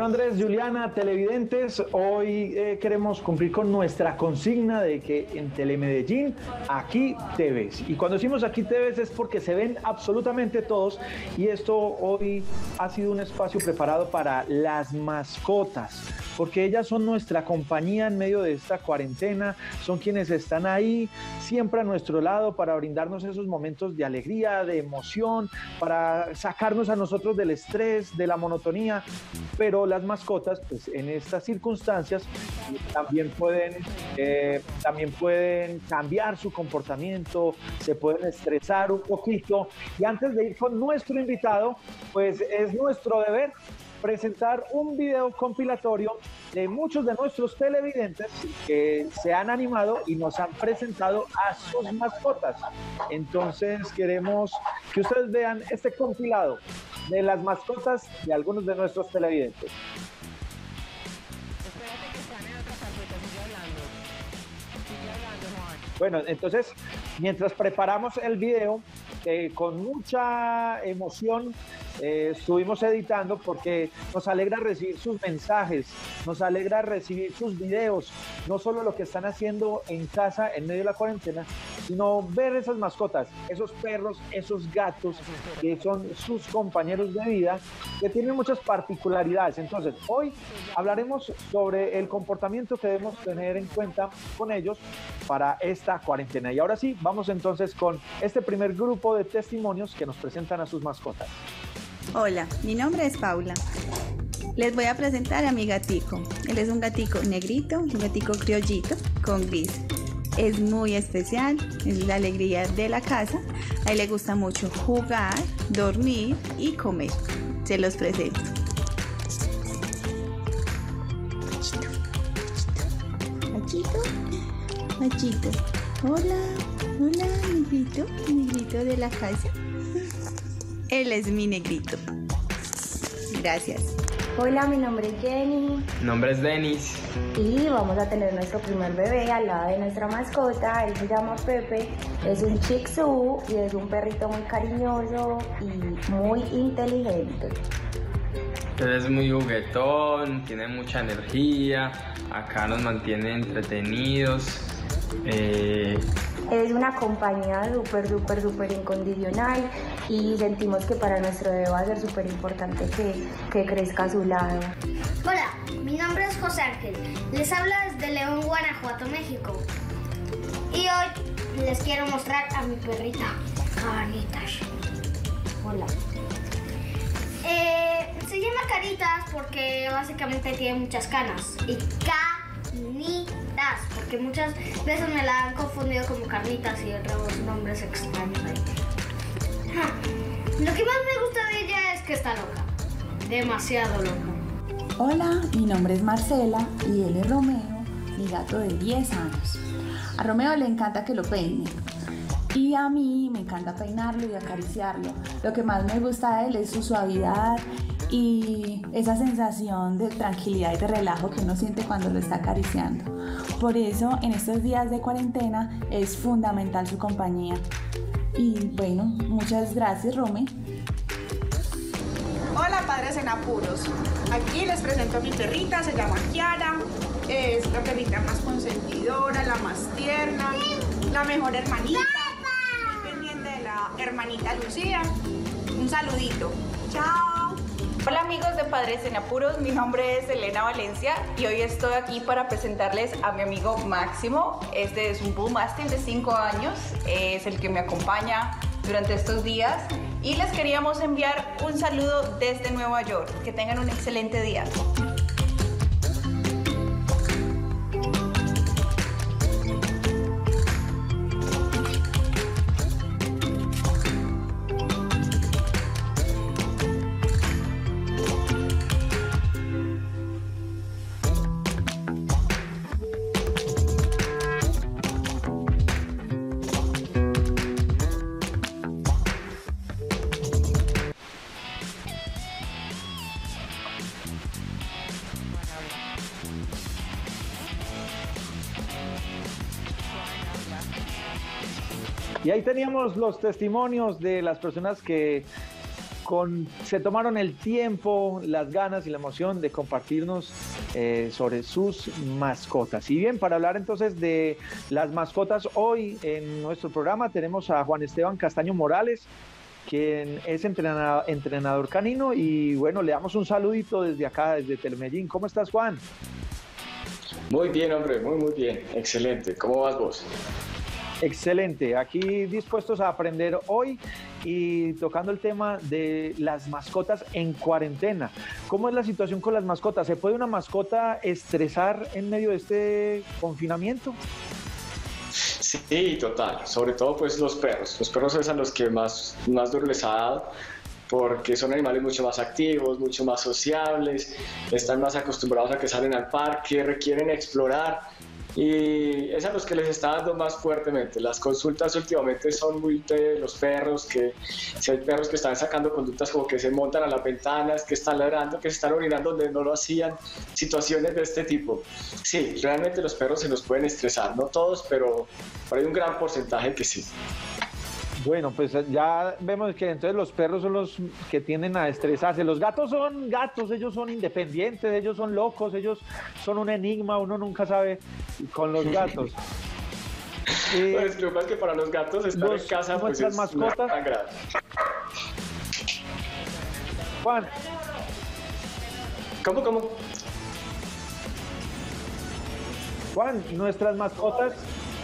Bueno, Andrés, Juliana, televidentes, hoy queremos cumplir con nuestra consigna de que en Telemedellín, aquí te ves. Y cuando decimos aquí te ves es porque se ven absolutamente todos y esto hoy ha sido un espacio preparado para las mascotas, porque ellas son nuestra compañía en medio de esta cuarentena, son quienes están ahí siempre a nuestro lado para brindarnos esos momentos de alegría, de emoción, para sacarnos a nosotros del estrés, de la monotonía, pero las mascotas, pues en estas circunstancias también pueden cambiar su comportamiento, se pueden estresar un poquito. Y antes de ir con nuestro invitado, pues es nuestro deber presentar un video compilatorio de muchos de nuestros televidentes que se han animado y nos han presentado a sus mascotas. Entonces queremos que ustedes vean este compilado de las mascotas de algunos de nuestros televidentes. Bueno, entonces, mientras preparamos el video, con mucha emoción estuvimos editando porque nos alegra recibir sus mensajes, nos alegra recibir sus videos, no solo lo que están haciendo en casa en medio de la cuarentena, sino ver esas mascotas, esos perros, esos gatos que son sus compañeros de vida, que tienen muchas particularidades. Entonces, hoy hablaremos sobre el comportamiento que debemos tener en cuenta con ellos para esta cuarentena. Y ahora sí, vamos entonces con este primer grupo de testimonios que nos presentan a sus mascotas. Hola, mi nombre es Paula. Les voy a presentar a mi gatico. Él es un gatico negrito, un gatico criollito con gris. Es muy especial, es la alegría de la casa. A él le gusta mucho jugar, dormir y comer. Se los presento. Machito, Machito. Hola, hola, negrito, negrito de la casa. Él es mi negrito. Gracias. Hola, mi nombre es Jenny. Mi nombre es Denis. Y vamos a tener nuestro primer bebé al lado de nuestra mascota. Él se llama Pepe. Es un Shih Tzu y es un perrito muy cariñoso y muy inteligente. Él es muy juguetón, tiene mucha energía. Acá nos mantiene entretenidos. Es una compañía súper incondicional y sentimos que para nuestro bebé va a ser súper importante que crezca a su lado. Hola, mi nombre es José Ángel. Les hablo desde León, Guanajuato, México. Y hoy les quiero mostrar a mi perrita, Caritas. Hola. Se llama Caritas porque básicamente tiene muchas canas. Y Canitas, porque muchas veces me la han confundido como carnitas y otros nombres extraños ahí. Lo que más me gusta de ella es que está loca, demasiado loca. Hola, mi nombre es Marcela y él es Romeo, mi gato de 10 años. A Romeo le encanta que lo peine y a mí me encanta peinarlo y acariciarlo. Lo que más me gusta de él es su suavidad y esa sensación de tranquilidad y de relajo que uno siente cuando lo está acariciando. Por eso, en estos días de cuarentena es fundamental su compañía. Y bueno, muchas gracias, Rome. Hola, padres en apuros. Aquí les presento a mi perrita, se llama Kiara. Es la perrita más consentidora, la más tierna, la mejor hermanita. Muy pendiente de la hermanita Lucía. Un saludito. Chao. Hola amigos de Padres en Apuros, mi nombre es Elena Valencia y hoy estoy aquí para presentarles a mi amigo Máximo. Este es un Bull Mastiff de 5 años, es el que me acompaña durante estos días y les queríamos enviar un saludo desde Nueva York. Que tengan un excelente día. Y ahí teníamos los testimonios de las personas que se tomaron el tiempo, las ganas y la emoción de compartirnos sobre sus mascotas. Y bien, para hablar entonces de las mascotas, hoy en nuestro programa tenemos a Juan Esteban Castaño Morales, quien es entrenador canino, y bueno, le damos un saludito desde acá, desde Telemedellín. ¿Cómo estás, Juan? Muy bien, hombre, muy bien, excelente. ¿Cómo vas vos? Excelente, aquí dispuestos a aprender hoy y tocando el tema de las mascotas en cuarentena. ¿Cómo es la situación con las mascotas? ¿Se puede una mascota estresar en medio de este confinamiento? Sí, total. Sobre todo pues los perros. Los perros son los que más duro les ha dado, porque son animales mucho más activos, mucho más sociables, están más acostumbrados a que salen al parque, requieren explorar, y es a los que les está dando más fuertemente. Las consultas últimamente son muy de los perros, que si hay perros que están sacando conductas como que se montan a las ventanas, que están ladrando, que se están orinando donde no lo hacían, situaciones de este tipo. Sí, realmente los perros se nos pueden estresar, no todos, pero hay un gran porcentaje que sí. Bueno, pues ya vemos que entonces los perros son los que tienden a estresarse. Los gatos son gatos, ellos son independientes, ellos son locos, ellos son un enigma, uno nunca sabe con los gatos. Pues lo que pasa es que para los gatos estar en casa pues es mascotas. Tan grave. Juan. ¿Cómo? Juan, nuestras mascotas.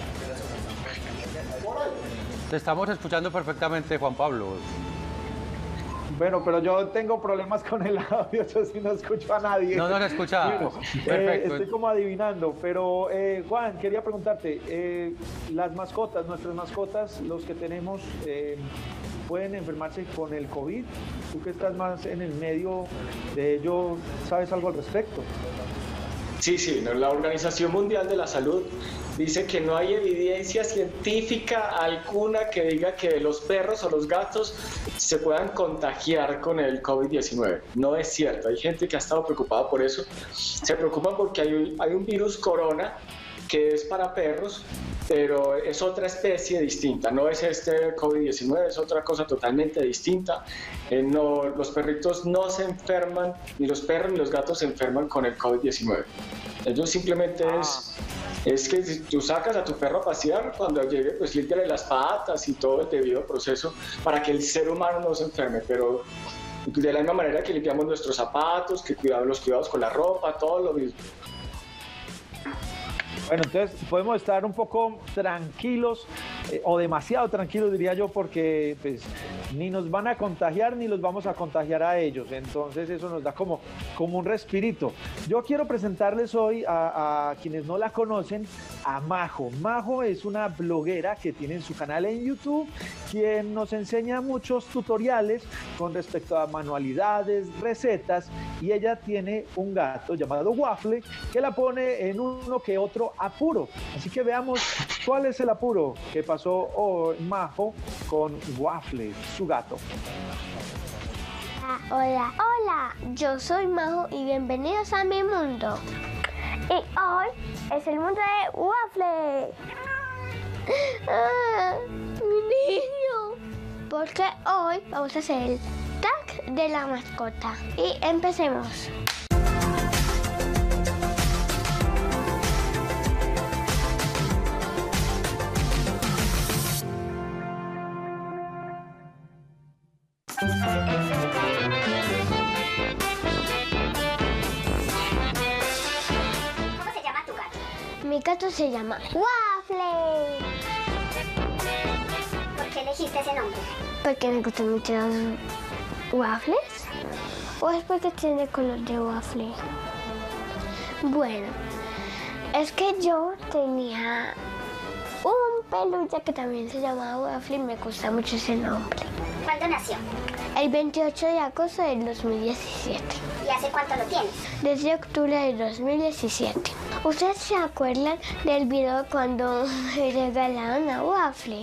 Te estamos escuchando perfectamente, Juan Pablo. Bueno, pero yo tengo problemas con el audio, yo sí no escucho a nadie. No nos escucha. Bueno, perfecto. Estoy como adivinando, pero Juan, quería preguntarte, las mascotas, nuestras mascotas, los que tenemos, ¿pueden enfermarse con el COVID? Tú que estás más en el medio de ello, ¿sabes algo al respecto? Sí, la Organización Mundial de la Salud dice que no hay evidencia científica alguna que diga que los perros o los gatos se puedan contagiar con el COVID-19. No es cierto, hay gente que ha estado preocupada por eso. Se preocupan porque hay un virus corona que es para perros, pero es otra especie distinta, no es este COVID-19, es otra cosa totalmente distinta. Los perritos no se enferman, ni los perros ni los gatos se enferman con el COVID-19. Ellos simplemente es que si tú sacas a tu perro a pasear, cuando llegue, pues límpiale las patas y todo el debido proceso para que el ser humano no se enferme, pero de la misma manera que limpiamos nuestros zapatos, que los cuidados con la ropa, todo lo mismo. Bueno, entonces podemos estar un poco tranquilos, o demasiado tranquilos diría yo, porque pues ni nos van a contagiar ni los vamos a contagiar a ellos, entonces eso nos da como un respirito. Yo quiero presentarles hoy a quienes no la conocen, a Majo. Majo es una bloguera que tiene en su canal en YouTube, quien nos enseña muchos tutoriales con respecto a manualidades, recetas, y ella tiene un gato llamado Waffle que la pone en uno que otro apuro. Así que veamos cuál es el apuro que pasó hoy Majo con Waffle, su gato. Hola, yo soy Majo y bienvenidos a mi mundo. Y hoy es el mundo de Waffle. Mi niño. Porque hoy vamos a hacer el tag de la mascota. Y empecemos. Mi gato se llama Waffle. ¿Por qué elegiste ese nombre? Porque me gustan mucho los waffles. ¿O es porque tiene color de waffle? Bueno, es que yo tenía un peluche que también se llamaba Waffle y me gusta mucho ese nombre. ¿Cuándo nació? El 28 de agosto del 2017. ¿Y hace cuánto lo tienes? Desde octubre del 2017. ¿Ustedes se acuerdan del video cuando me regalaron a Waffle?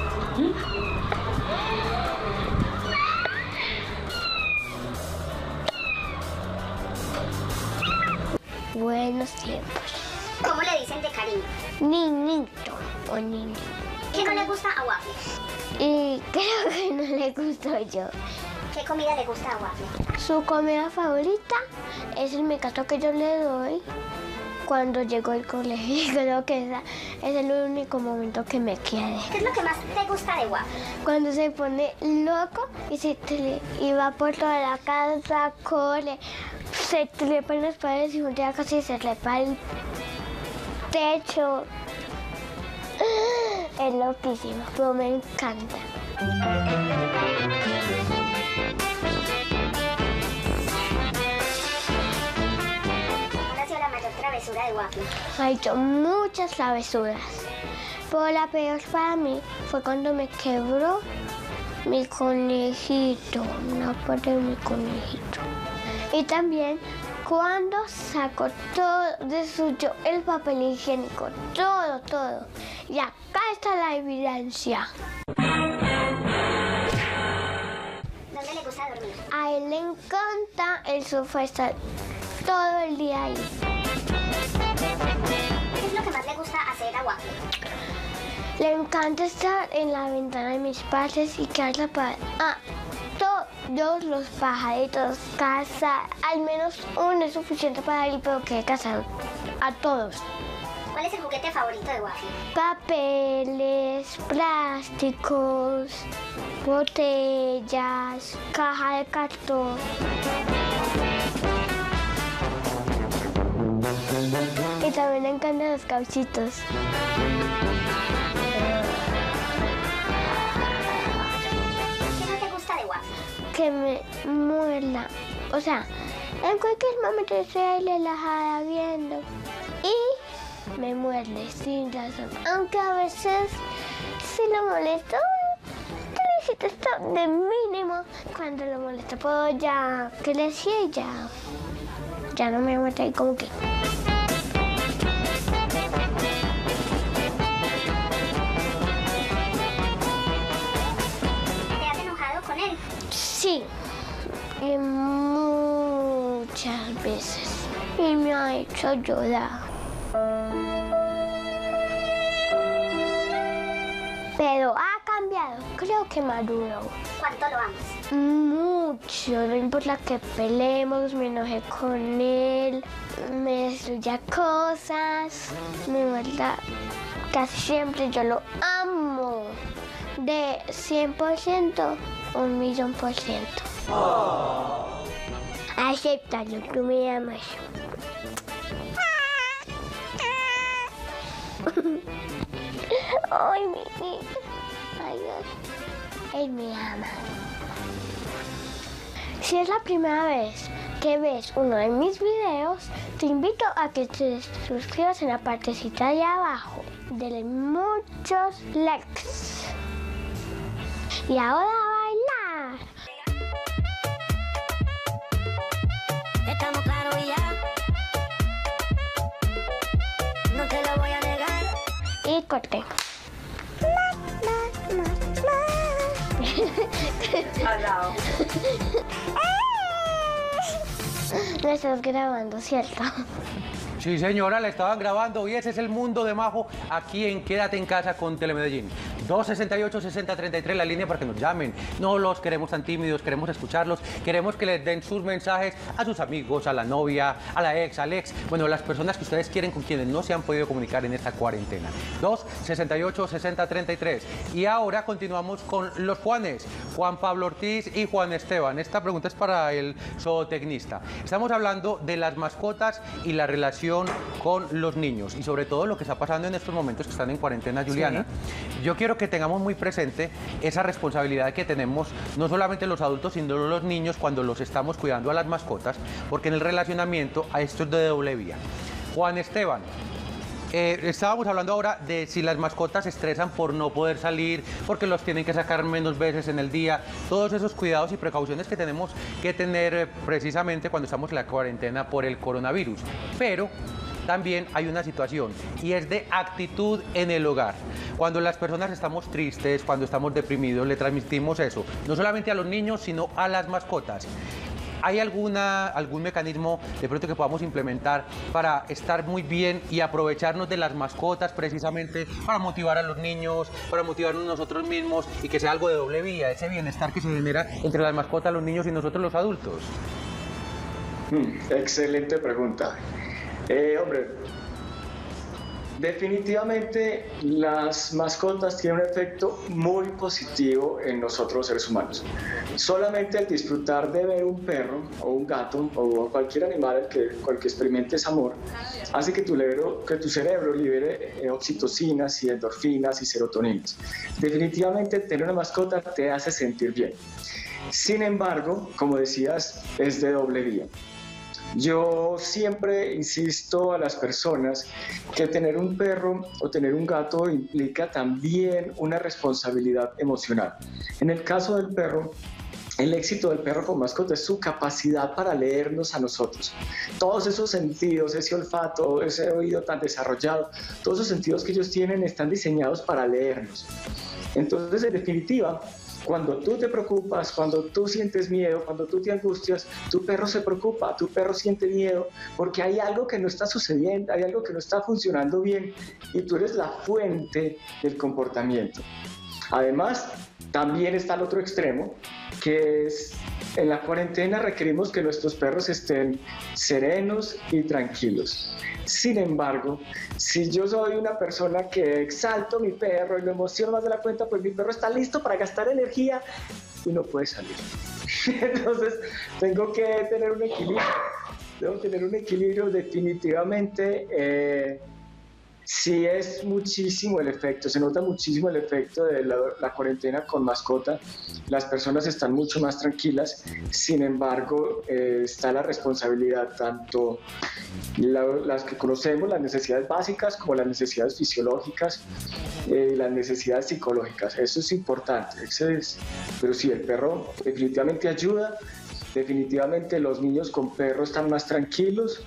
Buenos tiempos. ¿Cómo le dicen de cariño? Niñito o niño. ¿Qué no le gusta a Waffle? Y creo que no le gustó yo. ¿Qué comida le gusta a Waffle? Su comida favorita es el mecato que yo le doy cuando llego al colegio. Creo que es el único momento que me quede. ¿Qué es lo que más te gusta de Waffle? Cuando se pone loco y va por toda la casa, corre, se trepa en las paredes y un día casi se trepa el techo. Es loquísimo, pero me encanta. ¿Cuál ha sido la mayor travesura de Waffle? Ha hecho muchas travesuras, pero la peor para mí fue cuando me quebró mi conejito, una parte de mi conejito. Y también cuando sacó todo, destruyó el papel higiénico, todo. Y acá está la evidencia. ¿Dónde le gusta dormir? A él le encanta el sofá, estar todo el día ahí. ¿Qué es lo que más le gusta hacer a Waffle? Le encanta estar en la ventana de mis padres y quedarse para todos los pajaritos, cazar, al menos uno es suficiente para él, pero que cazar a todos. ¿Cuál es el juguete favorito de Waffle? Papeles, plásticos, botellas, caja de cartón. Y también le encantan los cauchitos. ¿Qué no te gusta de Waffle? Que me muerda. O sea, en cualquier momento estoy ahí relajada viendo y me muerde sin razón. Aunque a veces si lo molesto, ¿qué le hiciste esto de mínimo? Cuando lo molesto puedo ya que le decía y ya no me muerde ahí como que. ¿Te has enojado con él? Sí, y muchas veces. Y me ha hecho llorar. Pero ha cambiado. Creo que maduró. ¿Cuánto lo amas? Mucho. No importa que peleemos, me enoje con él, me destruya cosas. Me mata. Casi siempre yo lo amo. De 100%, 1.000.000%. Oh. Acéptalo, tú me amas. Ay, mi. Ay, él me ama. Si es la primera vez que ves uno de mis videos, te invito a que te suscribas en la partecita de abajo. Dale muchos likes. Y ahora a bailar. Estamos claros ya. No te lo voy a negar. Y corte. No estás grabando, ¿cierto? Sí, señora, la estaban grabando y ese es el mundo de Majo aquí en Quédate en Casa con Telemedellín. 268-6033, la línea para que nos llamen. No los queremos tan tímidos, queremos escucharlos, queremos que les den sus mensajes a sus amigos, a la novia, a la ex, al ex, bueno, las personas que ustedes quieren con quienes no se han podido comunicar en esta cuarentena. 268-6033. Y ahora continuamos con los Juanes, Juan Pablo Ortiz y Juan Esteban. Esta pregunta es para el zootecnista. Estamos hablando de las mascotas y la relación con los niños y sobre todo lo que está pasando en estos momentos que están en cuarentena, Juliana. Sí. Yo quiero que tengamos muy presente esa responsabilidad que tenemos no solamente los adultos, sino los niños cuando los estamos cuidando a las mascotas, porque en el relacionamiento a esto es de doble vía. Juan Esteban, estábamos hablando ahora de si las mascotas se estresan por no poder salir, porque los tienen que sacar menos veces en el día, todos esos cuidados y precauciones que tenemos que tener precisamente cuando estamos en la cuarentena por el coronavirus. Pero también hay una situación y es de actitud en el hogar. Cuando las personas estamos tristes, cuando estamos deprimidos, le transmitimos eso, no solamente a los niños, sino a las mascotas. ¿hay algún mecanismo de pronto que podamos implementar para estar muy bien y aprovecharnos de las mascotas precisamente para motivar a los niños, para motivarnos nosotros mismos y que sea algo de doble vía, ese bienestar que se genera entre las mascotas, los niños y nosotros los adultos? Excelente pregunta. Hombre, definitivamente las mascotas tienen un efecto muy positivo en nosotros los seres humanos. Solamente el disfrutar de ver un perro o un gato o cualquier animal con el que experimentes amor hace que tu cerebro libere oxitocinas y endorfinas y serotoninas. Definitivamente tener una mascota te hace sentir bien. Sin embargo, como decías, es de doble vía. Yo siempre insisto a las personas que tener un perro o tener un gato implica también una responsabilidad emocional. En el caso del perro, el éxito del perro con mascota es su capacidad para leernos a nosotros. Todos esos sentidos, ese olfato, ese oído tan desarrollado, todos esos sentidos que ellos tienen están diseñados para leernos. Entonces, en definitiva, cuando tú te preocupas, cuando tú sientes miedo, cuando tú te angustias, tu perro se preocupa, tu perro siente miedo, porque hay algo que no está sucediendo, hay algo que no está funcionando bien y tú eres la fuente del comportamiento. Además, también está el otro extremo, que es en la cuarentena requerimos que nuestros perros estén serenos y tranquilos. Sin embargo, si yo soy una persona que exalto a mi perro y lo emociono más de la cuenta, pues mi perro está listo para gastar energía y no puede salir. Entonces, tengo que tener un equilibrio. Debo tener un equilibrio definitivamente. Sí es muchísimo el efecto, se nota muchísimo el efecto de la cuarentena con mascota. Las personas están mucho más tranquilas, sin embargo está la responsabilidad, tanto las que conocemos, las necesidades básicas, como las necesidades fisiológicas y las necesidades psicológicas. Eso es importante, pero sí, el perro definitivamente ayuda, definitivamente los niños con perro están más tranquilos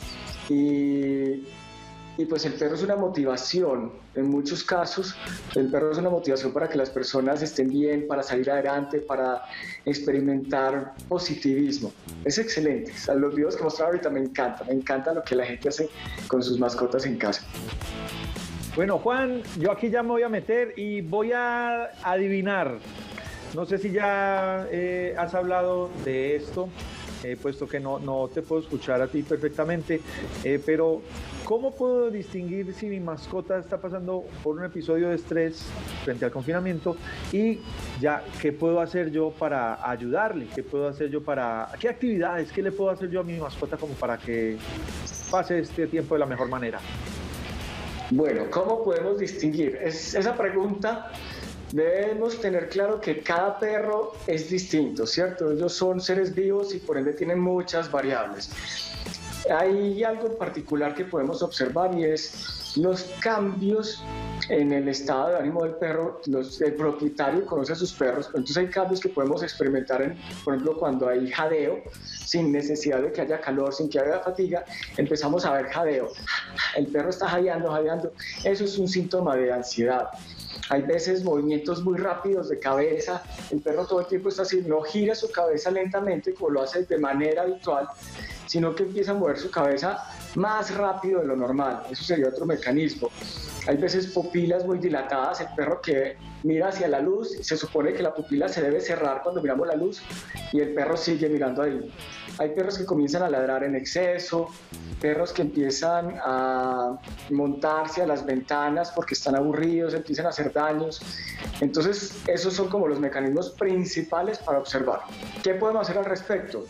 y pues el perro es una motivación, en muchos casos el perro es una motivación para que las personas estén bien, para salir adelante, para experimentar positivismo. Es excelente, o sea, los videos que mostraba ahorita me encanta lo que la gente hace con sus mascotas en casa. Bueno, Juan, yo aquí ya me voy a meter y voy a adivinar. No sé si ya has hablado de esto, puesto que no te puedo escuchar a ti perfectamente, pero ¿cómo puedo distinguir si mi mascota está pasando por un episodio de estrés frente al confinamiento y ya qué puedo hacer yo para ayudarle? ¿Qué actividades, qué le puedo hacer yo a mi mascota como para que pase este tiempo de la mejor manera? Bueno, ¿cómo podemos distinguir? Esa pregunta debemos tener claro que cada perro es distinto, ¿cierto? Ellos son seres vivos y por ende tienen muchas variables. Hay algo en particular que podemos observar y es los cambios en el estado de ánimo del perro. El propietario conoce a sus perros, entonces hay cambios que podemos experimentar, por ejemplo, cuando hay jadeo, sin necesidad de que haya calor, sin que haya fatiga, empezamos a ver jadeo. El perro está jadeando, eso es un síntoma de ansiedad. Hay veces movimientos muy rápidos de cabeza, el perro todo el tiempo está así, no gira su cabeza lentamente como lo hace de manera habitual, sino que empieza a mover su cabeza más rápido de lo normal. Eso sería otro mecanismo. Hay veces pupilas muy dilatadas, el perro que mira hacia la luz, se supone que la pupila se debe cerrar cuando miramos la luz y el perro sigue mirando ahí. Hay perros que comienzan a ladrar en exceso, perros que empiezan a montarse a las ventanas porque están aburridos, empiezan a hacer daños. Entonces, esos son como los mecanismos principales para observar. ¿Qué podemos hacer al respecto?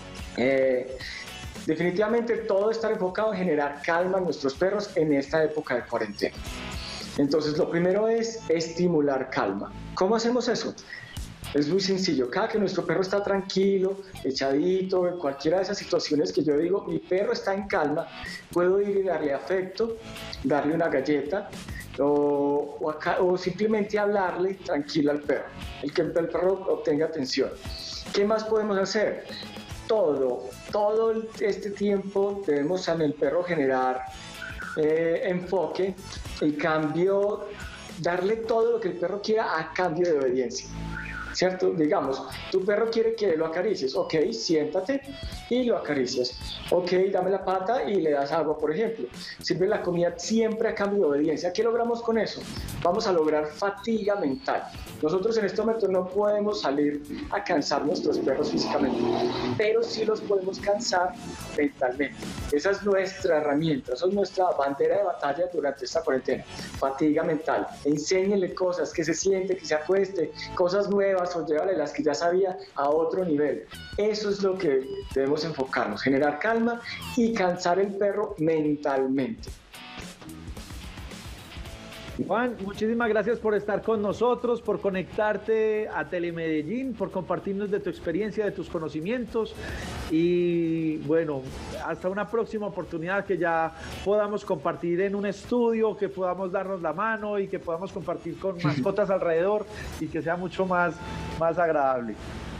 Definitivamente todo está enfocado en generar calma en nuestros perros en esta época de cuarentena. Entonces, lo primero es estimular calma. ¿Cómo hacemos eso? Es muy sencillo. Cada que nuestro perro está tranquilo, echadito, en cualquiera de esas situaciones que yo digo, mi perro está en calma, puedo ir y darle afecto, darle una galleta o simplemente hablarle tranquilo al perro, que el perro obtenga atención. ¿Qué más podemos hacer? Todo este tiempo debemos en el perro generar enfoque y cambio, darle todo lo que el perro quiera a cambio de obediencia. ¿cierto? Digamos, tu perro quiere que lo acaricies, ok, siéntate y lo acaricias, ok, dame la pata y le das agua, por ejemplo. Sirve la comida siempre a cambio de obediencia. ¿Qué logramos con eso? Vamos a lograr fatiga mental. Nosotros en este momento no podemos salir a cansar nuestros perros físicamente, pero sí los podemos cansar mentalmente. Esa es nuestra herramienta, esa es nuestra bandera de batalla durante esta cuarentena. Fatiga mental. Enséñenle cosas, que se siente, que se acueste, cosas nuevas o llévale las que ya sabía a otro nivel. Eso es lo que debemos enfocarnos, generar calma y cansar el perro mentalmente. Juan, muchísimas gracias por estar con nosotros, por conectarte a Telemedellín, por compartirnos de tu experiencia, de tus conocimientos y bueno, hasta una próxima oportunidad que ya podamos compartir en un estudio, que podamos darnos la mano y que podamos compartir con mascotas alrededor y que sea mucho más agradable.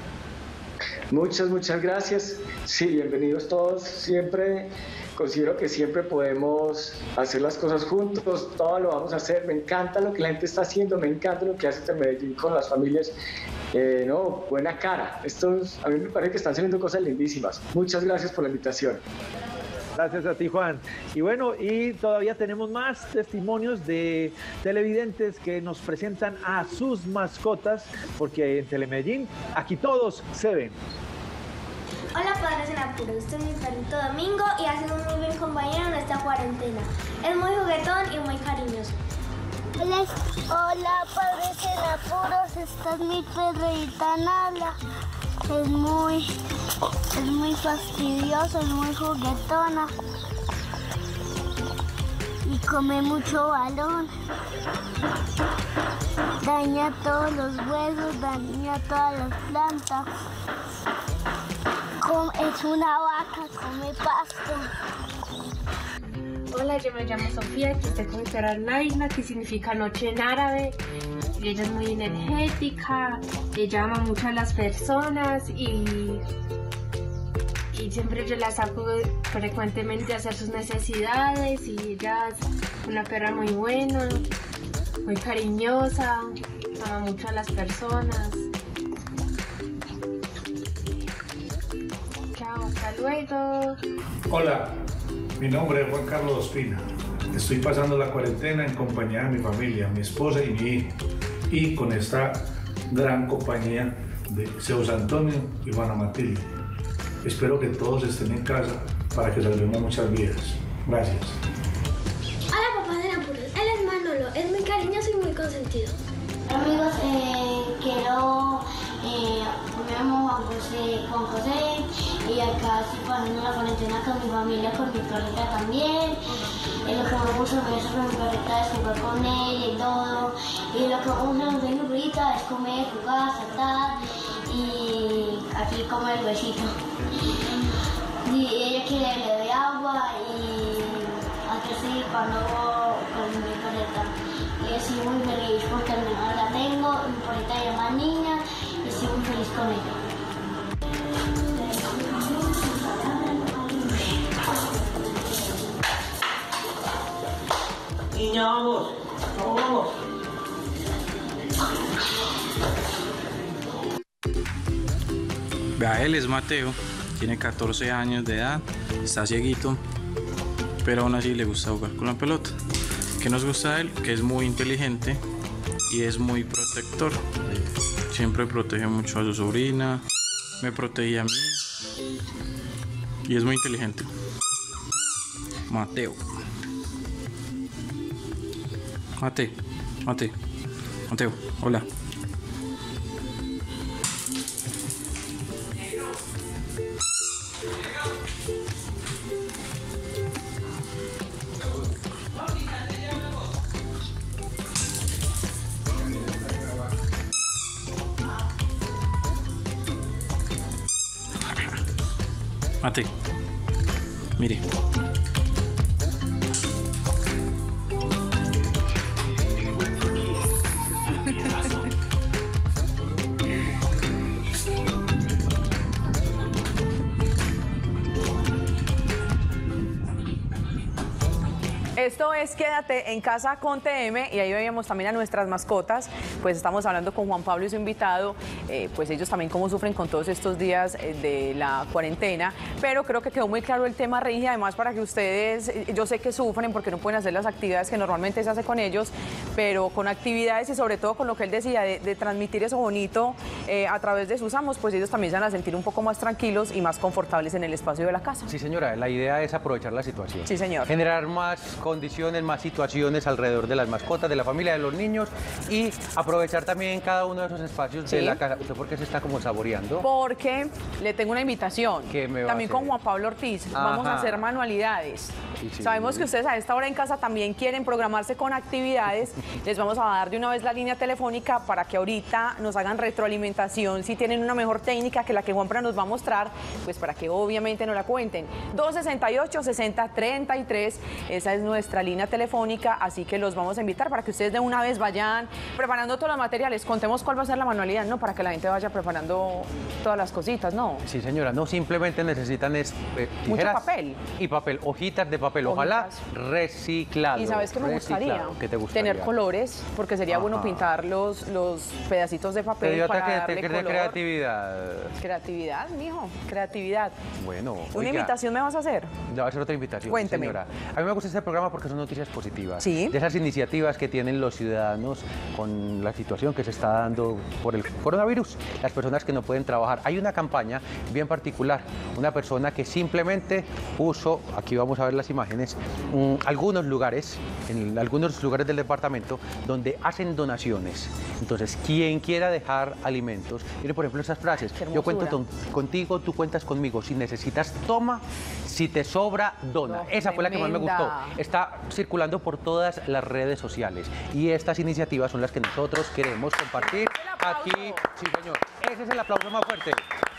Muchas gracias. Sí, bienvenidos todos. Considero que siempre podemos hacer las cosas juntos, todo lo vamos a hacer. Me encanta lo que la gente está haciendo, me encanta lo que hace Telemedellín con las familias. Buena cara. A mí me parece que están saliendo cosas lindísimas. Muchas gracias por la invitación. Gracias a ti, Juan. Y bueno, y todavía tenemos más testimonios de televidentes que nos presentan a sus mascotas, porque en Telemedellín aquí todos se ven. Hola padres en apuros, este es mi perrito Domingo y ha sido un muy buen compañero en esta cuarentena. Es muy juguetón y muy cariñoso. Hola padres en apuros, esta es mi perrita Nala. Es muy fastidiosa, es muy juguetona y come mucho balón. Daña todos los huesos, daña todas las plantas. Es una vaca, come pasto. Hola, yo me llamo Sofía, que estoy con mi perra Naila, que significa noche en árabe. Ella es muy energética, ella ama mucho a las personas y siempre yo la saco frecuentemente a hacer sus necesidades y ella es una perra muy buena, muy cariñosa, ama mucho a las personas. Chao, hasta luego. Hola, mi nombre es Juan Carlos Ospina. Estoy pasando la cuarentena en compañía de mi familia, mi esposa y mi hijo, y con esta gran compañía de Zeus Antonio y Juana Matilde. Espero que todos estén en casa para que salvemos muchas vidas. Gracias. Hola papá de apuros, él es Manolo, es muy cariñoso y muy consentido. Amigos, me llamo Juan José y acá estoy pasando la cuarentena con mi familia, con mi perrita también. Lo que me gusta con mi perrita es jugar con él y todo. Y lo que me gusta con mi perrita es comer, jugar, saltar y aquí comer el besito. Y ella quiere le doy agua y aquí estoy jugando con mi perrita. Y estoy muy feliz porque ahora la tengo, mi perrita se llama Niña y estoy muy feliz con ella. Niña, vamos. Vea, él es Mateo, tiene 14 años de edad, está cieguito, pero aún así le gusta jugar con la pelota. ¿Qué nos gusta de él? Que es muy inteligente y es muy protector. Siempre protege mucho a su sobrina, me protege a mí y es muy inteligente. Mateo. Mateo, hola. Mate, mire. Esto es Quédate en Casa con TM y ahí veíamos también a nuestras mascotas. Pues estamos hablando con Juan Pablo y su invitado, pues ellos también cómo sufren con todos estos días de la cuarentena, pero creo que quedó muy claro el tema, Regi, además para que ustedes, yo sé que sufren porque no pueden hacer las actividades que normalmente se hace con ellos, pero con actividades y sobre todo con lo que él decía de transmitir eso bonito a través de sus amos, pues ellos también se van a sentir un poco más tranquilos y más confortables en el espacio de la casa. Sí, señora, la idea es aprovechar la situación. Sí, señor. Generar más condiciones, más situaciones alrededor de las mascotas, de la familia, de los niños y aprovechar también cada uno de esos espacios de la casa. ¿Usted por qué se está como saboreando? Porque le tengo una invitación. ¿Qué me va también a hacer? con Juan Pablo Ortiz. Vamos a hacer manualidades. Sí. Sabemos que ustedes a esta hora en casa también quieren programarse con actividades. Les vamos a dar de una vez la línea telefónica para que ahorita nos hagan retroalimentación si tienen una mejor técnica que la que Juanpra nos va a mostrar, pues para que obviamente nos la cuenten. 268-6033, esa es nuestra línea telefónica, así que los vamos a invitar para que ustedes de una vez vayan preparando todos los materiales. Contemos cuál va a ser la manualidad, ¿no? Para que la gente vaya preparando todas las cositas, ¿no? Sí, señora, no simplemente necesitan tijeras mucho papel. Y papel, hojitas de papel, ojalá reciclado. ¿Y sabes qué me gustaría? ¿Qué te gustaría? Tener colores, porque sería bueno pintar los pedacitos de papel para darle color. Creatividad. Creatividad, mijo, creatividad. Bueno, ¿Una invitación me vas a hacer? Le voy a hacer otra invitación. Cuénteme. Señora. A mí me gusta este programa porque son noticias positivas. Sí. De esas iniciativas que tienen los ciudadanos con la situación que se está dando por el coronavirus, las personas que no pueden trabajar. Hay una campaña bien particular, una persona que simplemente puso, aquí vamos a ver las imágenes, algunos lugares, en algunos lugares del departamento donde hacen donaciones. Entonces, quien quiera dejar alimentos, mire por ejemplo esas frases, yo cuento contigo, tú cuentas conmigo, si necesitas toma, si te sobra dona. No, esa fue la que más me gustó. tremenda. Está circulando por todas las redes sociales y estas iniciativas son las que nosotros queremos compartir aquí. Sí, señor. Ese es el aplauso más fuerte.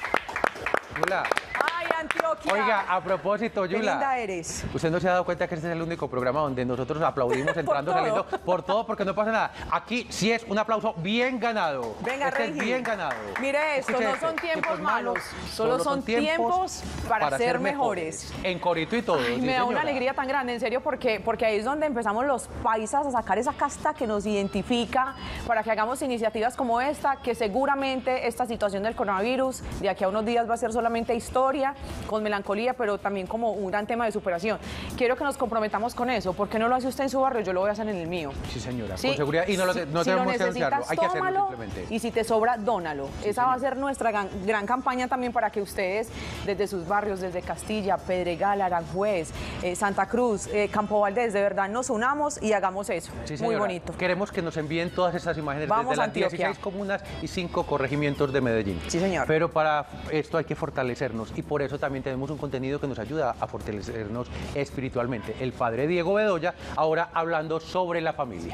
Yula. ¡Ay, Antioquia! Oiga, a propósito, Qué Yula. linda eres. ¿Usted no se ha dado cuenta que este es el único programa donde nosotros aplaudimos entrando, saliendo? Por todo, porque no pasa nada. Aquí sí es un aplauso bien ganado. Venga, este es Regi. bien ganado. Mire esto, Escuche no este. son tiempos malos, solo son tiempos para ser mejores. En corito y todo. Ay, sí, me da una señora. alegría tan grande, en serio, porque ahí es donde empezamos los paisas a sacar esa casta que nos identifica para que hagamos iniciativas como esta, que seguramente esta situación del coronavirus de aquí a unos días va a ser solamente historia, con melancolía, pero también como un gran tema de superación. Quiero que nos comprometamos con eso. ¿Por qué no lo hace usted en su barrio? Yo lo voy a hacer en el mío. Sí, señora, ¿Sí? con seguridad. Y no Si tenemos lo que anunciarlo, necesitas, hay que hacerlo tómalo, simplemente. y si te sobra, dónalo. Esa va a ser nuestra gran campaña también para que ustedes, desde sus barrios, desde Castilla, Pedregal, Aranjuez, Santa Cruz, Campo Valdés, de verdad nos unamos y hagamos eso. Sí, muy señora. bonito. Queremos que nos envíen todas estas imágenes Vamos desde a las Antioquia. 16 comunas y 5 corregimientos de Medellín. Sí, señor. Pero para esto hay que fortalecernos y por eso también tenemos un contenido que nos ayuda a fortalecernos espiritualmente. El padre Diego Bedoya, ahora hablando sobre la familia.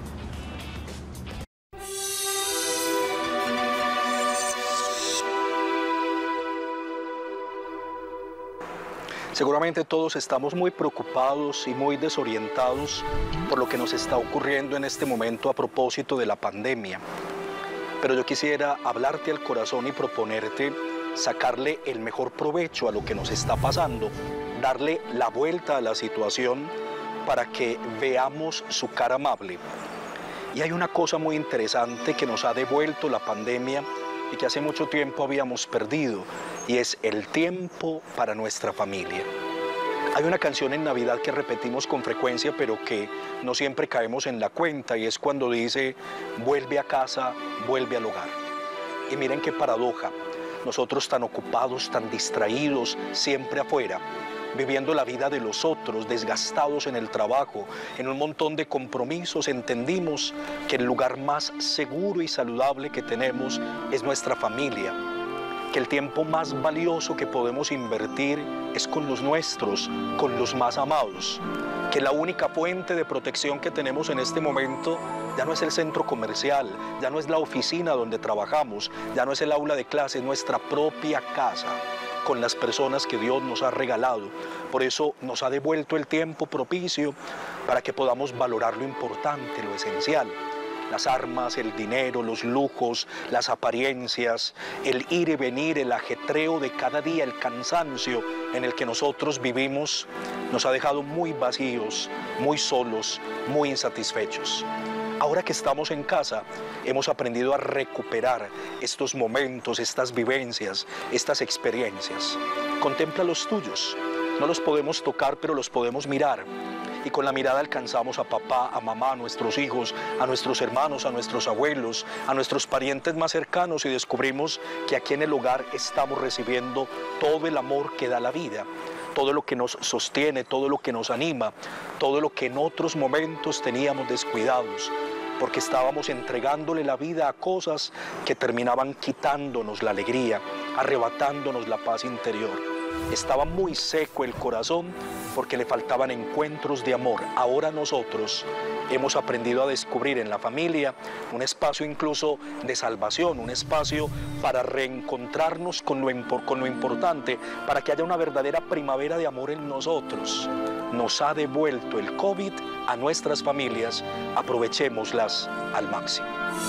Seguramente todos estamos muy preocupados y muy desorientados por lo que nos está ocurriendo en este momento a propósito de la pandemia. Pero yo quisiera hablarte al corazón y proponerte sacarle el mejor provecho a lo que nos está pasando, darle la vuelta a la situación para que veamos su cara amable. Y hay una cosa muy interesante que nos ha devuelto la pandemia y que hace mucho tiempo habíamos perdido, y es el tiempo para nuestra familia. Hay una canción en Navidad que repetimos con frecuencia, pero que no siempre caemos en la cuenta, y es cuando dice, vuelve a casa, vuelve al hogar. Y miren qué paradoja, nosotros tan ocupados, tan distraídos, siempre afuera, viviendo la vida de los otros, desgastados en el trabajo, en un montón de compromisos, entendimos que el lugar más seguro y saludable que tenemos es nuestra familia, que el tiempo más valioso que podemos invertir es con los nuestros, con los más amados, que la única fuente de protección que tenemos en este momento ya no es el centro comercial, ya no es la oficina donde trabajamos, ya no es el aula de clase, es nuestra propia casa, con las personas que Dios nos ha regalado. Por eso nos ha devuelto el tiempo propicio para que podamos valorar lo importante, lo esencial. Las armas, el dinero, los lujos, las apariencias, el ir y venir, el ajetreo de cada día, el cansancio en el que nosotros vivimos, nos ha dejado muy vacíos, muy solos, muy insatisfechos. Ahora que estamos en casa, hemos aprendido a recuperar estos momentos, estas vivencias, estas experiencias. Contempla los tuyos. No los podemos tocar, pero los podemos mirar. Y con la mirada alcanzamos a papá, a mamá, a nuestros hijos, a nuestros hermanos, a nuestros abuelos, a nuestros parientes más cercanos y descubrimos que aquí en el hogar estamos recibiendo todo el amor que da la vida, todo lo que nos sostiene, todo lo que nos anima, todo lo que en otros momentos teníamos descuidados, porque estábamos entregándole la vida a cosas que terminaban quitándonos la alegría, arrebatándonos la paz interior. Estaba muy seco el corazón porque le faltaban encuentros de amor. Ahora nosotros hemos aprendido a descubrir en la familia un espacio incluso de salvación, un espacio para reencontrarnos con lo importante, para que haya una verdadera primavera de amor en nosotros. Nos ha devuelto el COVID a nuestras familias, aprovechémoslas al máximo.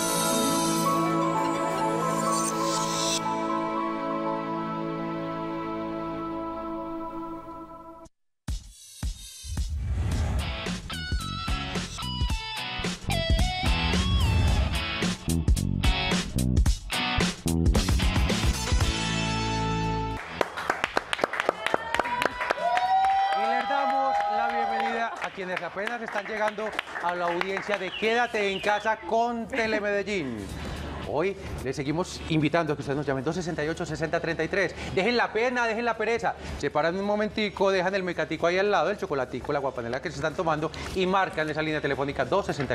Quienes apenas están llegando a la audiencia de Quédate en Casa con Telemedellín. Hoy les seguimos invitando a que ustedes nos llamen 268-6033. Dejen la pena, dejen la pereza. Se paran un momentico, dejan el mecatico ahí al lado, el chocolatico, la guapanela que se están tomando y marcan esa línea telefónica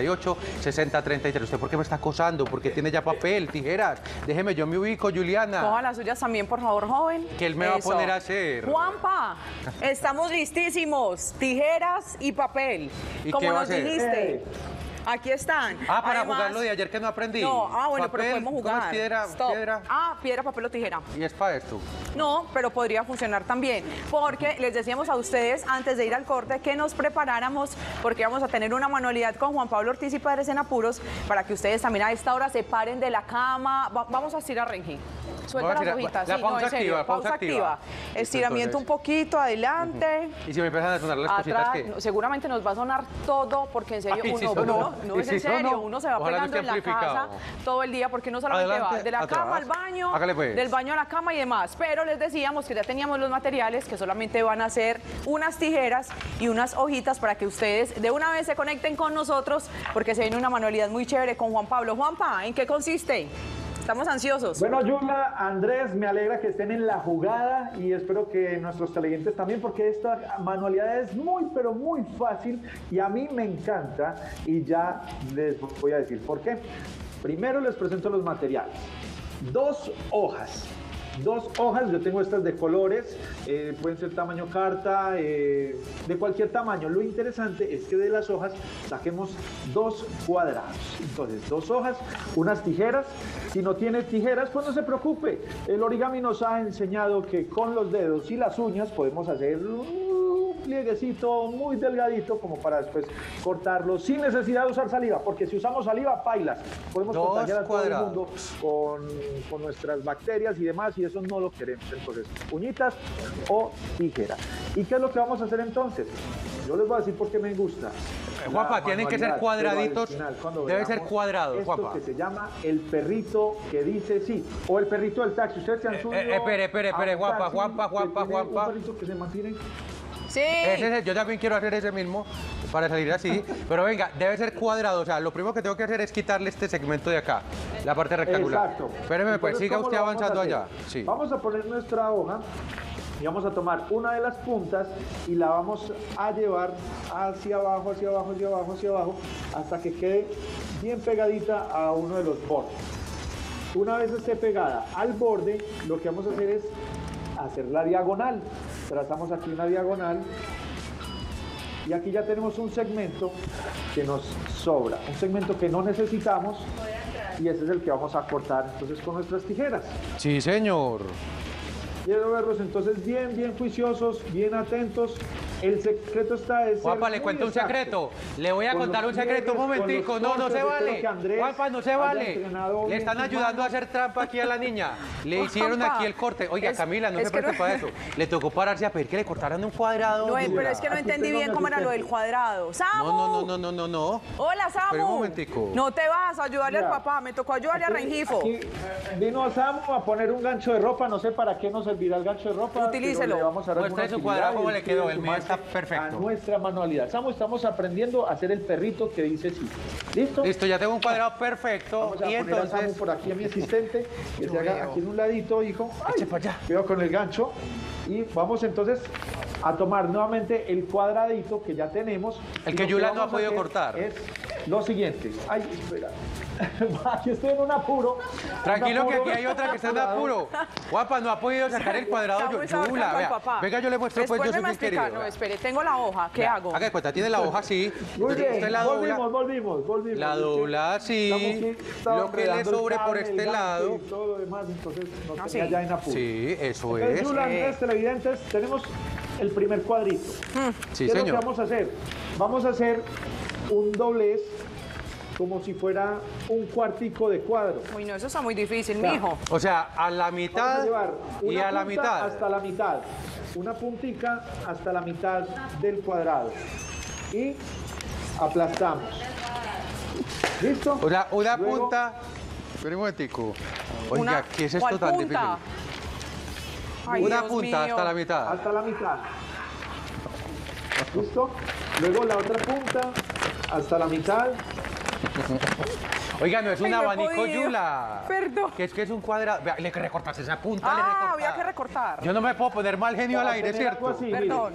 268-6033. ¿Usted por qué me está acosando? Porque tiene ya papel, tijeras. Déjeme, yo me ubico, Juliana. Coja las suyas también, por favor, joven. Que él me va a poner a hacer. Juanpa, estamos listísimos. Tijeras y papel. ¿Y como qué va nos a hacer? dijiste. Aquí están. Para Además, jugar lo de ayer que no aprendí. No, bueno, papel, pero podemos jugar. ¿cómo es piedra? Stop. Piedra. Piedra, papel o tijera. ¿Y es para esto? No, pero podría funcionar también, porque les decíamos a ustedes antes de ir al corte que nos preparáramos, porque vamos a tener una manualidad con Juan Pablo Ortiz y Padres en Apuros, para que ustedes también a esta hora se paren de la cama. Vamos a estirar, Renji. Suelta las hojitas. La pausa activa, pausa activa. Estiramiento un poquito, adelante. Y si me empiezan a sonar las cositas que... Seguramente nos va a sonar todo, porque en serio no es en serio, uno se va pegando en la casa todo el día, porque no solamente va de la cama al baño, del baño a la cama y demás. Pero les decíamos que ya teníamos los materiales, que solamente van a ser unas tijeras y unas hojitas para que ustedes de una vez se conecten con nosotros, porque se viene una manualidad muy chévere con Juan Pablo. Juanpa, ¿en qué consiste? Estamos ansiosos. Bueno, Yula, Andrés, me alegra que estén en la jugada y espero que nuestros televidentes también, porque esta manualidad es muy, pero muy fácil y a mí me encanta y ya les voy a decir por qué. Primero les presento los materiales. 2 hojas. 2 hojas, yo tengo estas de colores, pueden ser tamaño carta, de cualquier tamaño. Lo interesante es que de las hojas saquemos 2 cuadrados. Entonces, 2 hojas, unas tijeras. Si no tiene tijeras, pues no se preocupe. El origami nos ha enseñado que con los dedos y las uñas podemos hacer un plieguecito muy delgadito como para después cortarlo sin necesidad de usar saliva, porque si usamos saliva, pailas. Podemos contagiar a todo el mundo con nuestras bacterias y demás, y eso no lo queremos. Entonces, uñitas o tijeras. ¿Y qué es lo que vamos a hacer entonces? Yo les voy a decir por qué me gusta. Guapa, tienen que ser cuadraditos. Debe ser cuadrado, esto guapa. Que se llama el perrito que dice sí, o el perrito del taxi. Ustedes se han subido. Espere, guapa. Un perrito que se mantiene. Sí. Yo también quiero hacer ese mismo para salir así, pero venga, debe ser cuadrado. O sea, lo primero que tengo que hacer es quitarle este segmento de acá, la parte rectangular. Exacto. Espéreme, pues siga usted avanzando allá. Sí. Vamos a poner nuestra hoja y vamos a tomar una de las puntas y la vamos a llevar hacia abajo, hasta que quede bien pegadita a uno de los bordes. Una vez esté pegada al borde, lo que vamos a hacer es hacer la diagonal. Trazamos aquí una diagonal y aquí ya tenemos un segmento que nos sobra, un segmento que no necesitamos, y ese es el que vamos a cortar entonces con nuestras tijeras. Sí, señor. Quiero verlos entonces bien juiciosos, bien atentos, El secreto está es Juanpa, le cuento un secreto. Le voy a contar un secreto un momentico. No, no se vale. Juanpa, no se vale. Le están ayudando a hacer trampa aquí a la niña. Le hicieron aquí el corte. Oiga, Camila, no se preocupe para eso. Le tocó pararse a pedir que le cortaran un cuadrado. No, pero es que no entendí bien cómo era lo del cuadrado. ¡Samu! No. Hola, Samu. Pero un momentico. No te vas a ayudarle al papá. Me tocó ayudarle a Rengifo. Vino Samu a poner un gancho de ropa. No sé para qué nos servirá el gancho de ropa. Utilícelo. Muestre su cuadrado cómo le quedó. El mío está perfecto. Nuestra manualidad. Estamos aprendiendo a hacer el perrito que dice sí. ¿Listo? Listo, ya tengo un cuadrado perfecto. Vamos a poner entonces a Samu por aquí a mi asistente, que se haga aquí en un ladito, hijo. Eche para allá. Cuidado con el gancho. Y vamos entonces a tomar nuevamente el cuadradito que ya tenemos. El que Yula no ha podido cortar. Es lo siguiente. Ay, espera. Aquí estoy en un apuro. Tranquilo, que aquí hay otra que está en apuro. Guapa, no ha podido sacar el cuadrado. Yula, vea. Venga, yo le muestro, pues yo soy bien querido. No, espere, tengo la hoja. ¿Qué hago? Haga de cuenta, tiene la hoja así. Muy bien, usted la dobla. Volvimos. La dobla así. Lo que le sobre por este lado. Y todo lo demás, entonces nos tenía ya en apuro. Sí, eso entonces, es. Yula, Andrés, televidentes, tenemos el primer cuadrito. Sí, ¿Qué es señor. lo que vamos a hacer? Vamos a hacer un doblez como si fuera un cuartico de cuadro. Uy, no, eso está muy difícil, mijo. O sea, a la mitad y a la mitad. Hasta la mitad. Una puntica hasta la mitad del cuadrado. Y aplastamos. ¿Listo? O sea, una Luego, punta. Espera un momentico. Oiga, ¿qué es esto tan difícil? Ay, una Dios punta mío. hasta la mitad. Hasta la mitad. ¿Listo? Luego la otra punta hasta la mitad. Oiga, no es un Ay, no he abanico, podido. Yula. Perdón. Que es un cuadrado. Vea, le recortas esa punta, le recortas. Había que recortar. Yo no me puedo poner mal genio al aire, ¿cierto? Así, Perdón.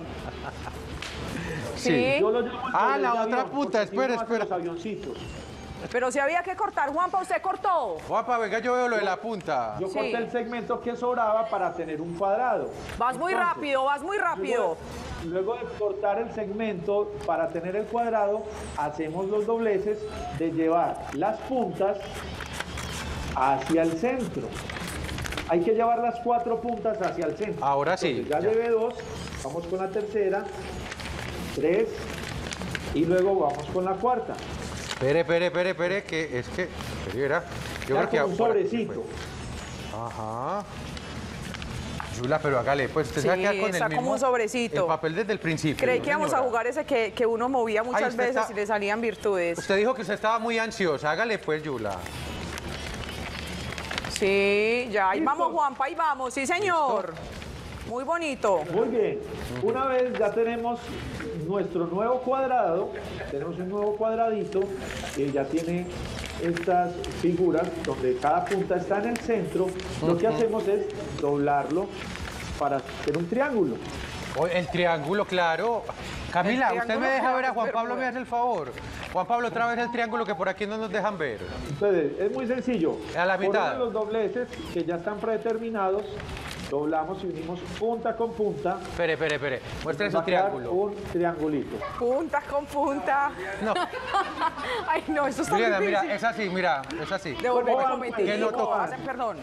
Sí. Yo lo llamo el Ah, doblez la de otra avión, punta, porque si uno hace espera. los avioncitos. Pero si había que cortar, Juanpa, usted cortó. Guapa, venga, yo veo lo de la punta. Yo corté el segmento que sobraba para tener un cuadrado. Vas muy rápido, vas muy rápido. Luego de cortar el segmento para tener el cuadrado, hacemos los dobleces de llevar las puntas hacia el centro. Hay que llevar las 4 puntas hacia el centro. Ahora sí. Entonces, ya llevé 2, vamos con la tercera, 3 y luego vamos con la cuarta. Espere, que es que... Espera, yo creo que... Un sobrecito. Ajá. Yula, pero hágale, pues usted se va a quedar con está el mismo... como un sobrecito. El papel desde el principio. Creí ¿no, que íbamos a señora? jugar ese que uno movía muchas usted veces está- y le salían virtudes. Usted dijo que usted estaba muy ansiosa. Hágale pues, Yula. Sí, ya, ahí ¿Listo? vamos, Juanpa, ahí vamos, sí, señor. Muy bonito. Muy bien. Una vez ya tenemos nuestro nuevo cuadrado, tenemos un nuevo cuadradito que ya tiene estas figuras donde cada punta está en el centro, lo que hacemos es doblarlo para hacer un triángulo. El triángulo, claro. Camila, El usted triángulo me deja ver a queda Juan súper Pablo, me bueno. hace el favor. Juan Pablo, otra vez el triángulo que por aquí no nos dejan ver. Entonces, es muy sencillo. A la mitad. Por los dobleces que ya están predeterminados, doblamos y unimos punta con punta. Espere. Muestre Nos su va a quedar triángulo. un triangulito. Punta con punta. No. Ay, no, eso está Juliana, difícil. mira, es así, mira, es así. Devolveme un Juan, momentito. que no tocó. Perdón.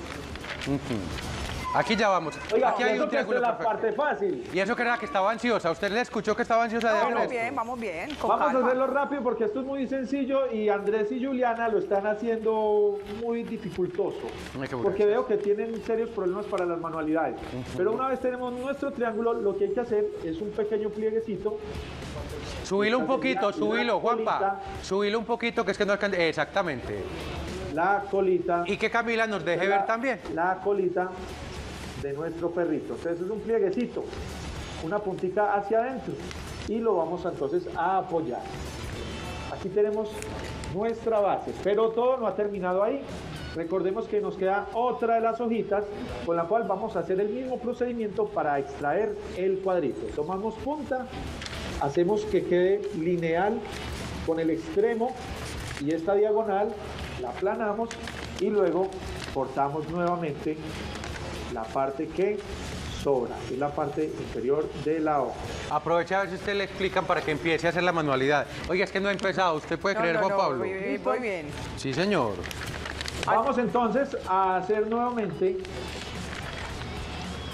Aquí ya vamos. Oiga, Aquí hay un triángulo la perfecto. parte fácil. Y eso que era que estaba ansiosa. ¿Usted le escuchó que estaba ansiosa de hacer esto? Vamos bien, con Vamos calma. a hacerlo rápido porque esto es muy sencillo y Andrés y Juliana lo están haciendo muy dificultoso. Ay, qué Porque veo que tienen serios problemas para las manualidades. Pero una vez tenemos nuestro triángulo, lo que hay que hacer es un pequeño plieguecito. Subilo un poquito, Esta sería subilo, la Juanpa. colita. Subilo un poquito, que es que no alcanza. Exactamente. La colita. Y que Camila nos deje ver también. La colita de nuestro perrito. Entonces es un plieguecito, una puntita hacia adentro y lo vamos entonces a apoyar. Aquí tenemos nuestra base, pero todo no ha terminado ahí. Recordemos que nos queda otra de las hojitas con la cual vamos a hacer el mismo procedimiento para extraer el cuadrito. Tomamos punta, hacemos que quede lineal con el extremo y esta diagonal la aplanamos y luego cortamos nuevamente la parte que sobra, que es la parte inferior de la hoja. Aprovecha a ver si usted le explican para que empiece a hacer la manualidad. Oiga, es que no ha empezado. ¿Usted puede creer, Juan Pablo? Voy bien. Sí, señor. Vamos entonces a hacer nuevamente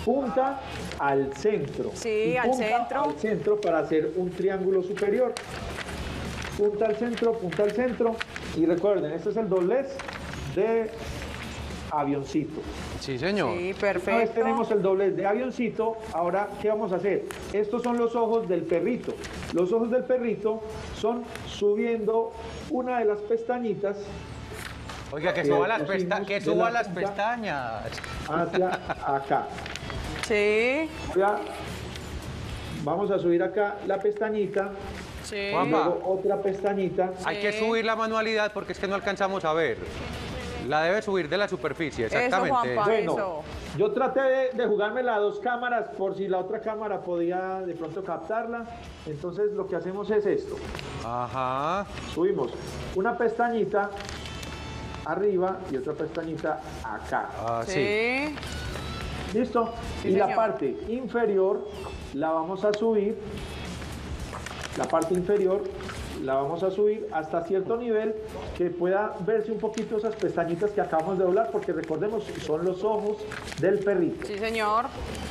punta al centro. Sí, y al punta centro. Al centro para hacer un triángulo superior. Punta al centro. Y recuerden, este es el doblez de avioncito. Sí, señor. Sí, Una perfecto. vez tenemos el doblez de avioncito, ahora, ¿qué vamos a hacer? Estos son los ojos del perrito. Los ojos del perrito son subiendo una de las pestañitas. Oiga, que suba las pestañas. Hacia acá. Sí. Vamos a subir acá la pestañita. Sí. Y Juanpa. luego otra pestañita. Hay que subir la manualidad porque es que no alcanzamos a ver. La debe subir de la superficie, exactamente. Juanpa, Bueno, eso. yo traté de jugarme las dos cámaras por si la otra cámara podía de pronto captarla. Entonces lo que hacemos es esto. Ajá. Subimos una pestañita arriba y otra pestañita acá. Ah, Sí. ¿Listo? Sí, y la señor. parte inferior la vamos a subir. La parte inferior la vamos a subir hasta cierto nivel que pueda verse un poquito esas pestañitas que acabamos de doblar, porque recordemos, son los ojos del perrito. Sí, señor.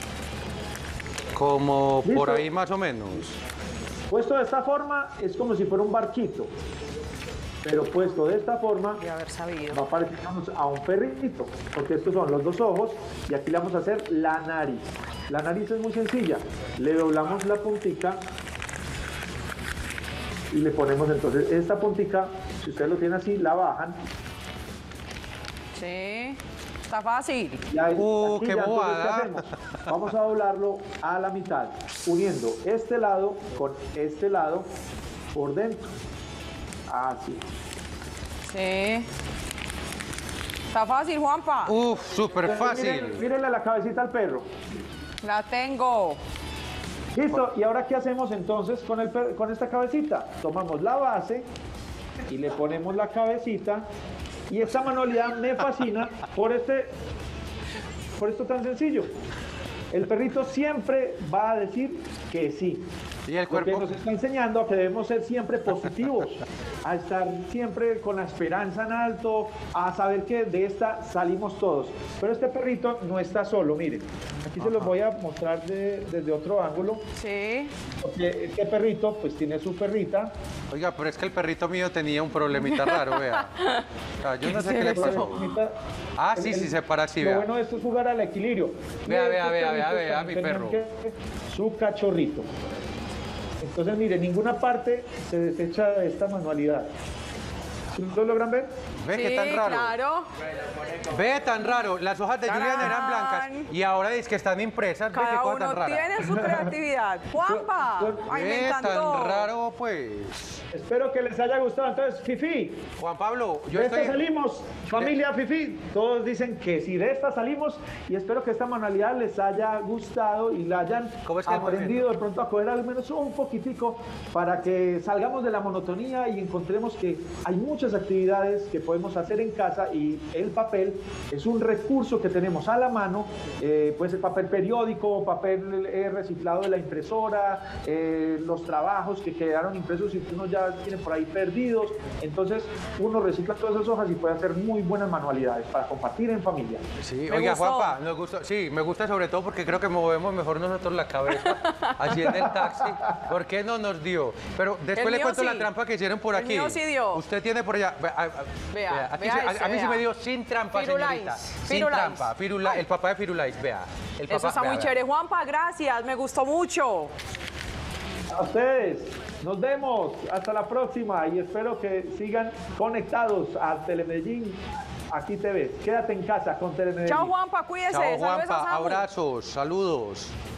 Como ¿Listo? por ahí más o menos. Puesto de esta forma es como si fuera un barquito, pero puesto de esta forma De haber sabido. va a parecernos a un perrito, porque estos son los dos ojos y aquí le vamos a hacer la nariz. La nariz es muy sencilla, le doblamos la puntica y le ponemos entonces esta puntica, si ustedes lo tienen así, la bajan. Sí. Está fácil. Y ahí, aquí qué ya, entonces, bobada. ¿qué hacemos? Vamos a doblarlo a la mitad, uniendo este lado con este lado por dentro. Así. Sí. Está fácil, Juanpa. Uf, súper fácil. Mírenle la cabecita al perro. La tengo. Listo, y ahora ¿qué hacemos entonces con esta cabecita? Tomamos la base y le ponemos la cabecita, y esta manualidad me fascina por esto tan sencillo. El perrito siempre va a decir que sí. Y el cuerpo. Porque nos está enseñando a que debemos ser siempre positivos, a estar siempre con la esperanza en alto, a saber que de esta salimos todos. Pero este perrito no está solo, miren. Aquí se los voy a mostrar desde otro ángulo. Sí. Porque este perrito pues tiene su perrita. Oiga, pero es que el perrito mío tenía un problemita raro, vea. O sea, yo no sé qué le pasó. Ah, sí, sí, se para así, Lo vea. bueno de esto es jugar al equilibrio. Vea, Y vea, estos vea, perritos vea, también mi tenían perro. su cachorrito. Entonces, mire, ninguna parte se desecha de esta manualidad. ¿Sí lo logran ver? Ve qué tan raro. Claro. Ve tan raro. Las hojas de Julián eran ¡Tarán! blancas y ahora dice que están impresas. Ve qué Cada cosa tan uno rara. tiene su creatividad. Juanpa. Ay, me Ve encantó. tan raro, pues. Espero que les haya gustado. Entonces, Fifi, Juan Pablo, yo de esta estoy... salimos, familia Fifi. Todos dicen que sí, de esta salimos, y espero que esta manualidad les haya gustado y la hayan ¿Cómo es que el aprendido de pronto a coger al menos un poquitico para que salgamos de la monotonía y encontremos que hay muchas actividades que podemos hacer en casa, y el papel es un recurso que tenemos a la mano. Puede ser papel periódico, papel reciclado de la impresora, los trabajos que quedaron impresos y uno ya tiene por ahí perdidos. Entonces uno recicla todas esas hojas y puede hacer muy buenas manualidades para compartir en familia. Sí, Me oiga, gustó. Juanpa, nos gustó. Sí, me gusta sobre todo porque creo que movemos mejor nosotros la cabeza así en el taxi. ¿Por qué no nos dio? Pero después El le mío cuento la sí. trampa que hicieron por El aquí. mío sí dio. Usted tiene por allá. Vea, aquí vea a ese, mí sí vea. me dio sin trampa, Firulais, señorita. Sin Firulais. trampa. El papá de Firulais, vea. El Eso papá, está vea, muy vea. chévere. Juanpa, gracias. Me gustó mucho. A ustedes, nos vemos, hasta la próxima, y espero que sigan conectados a Telemedellín, aquí te ves. Quédate en casa con Telemedellín. Chao, Juanpa, cuídese. Chao, Saludos a Juanpa. Samu. Abrazos, saludos.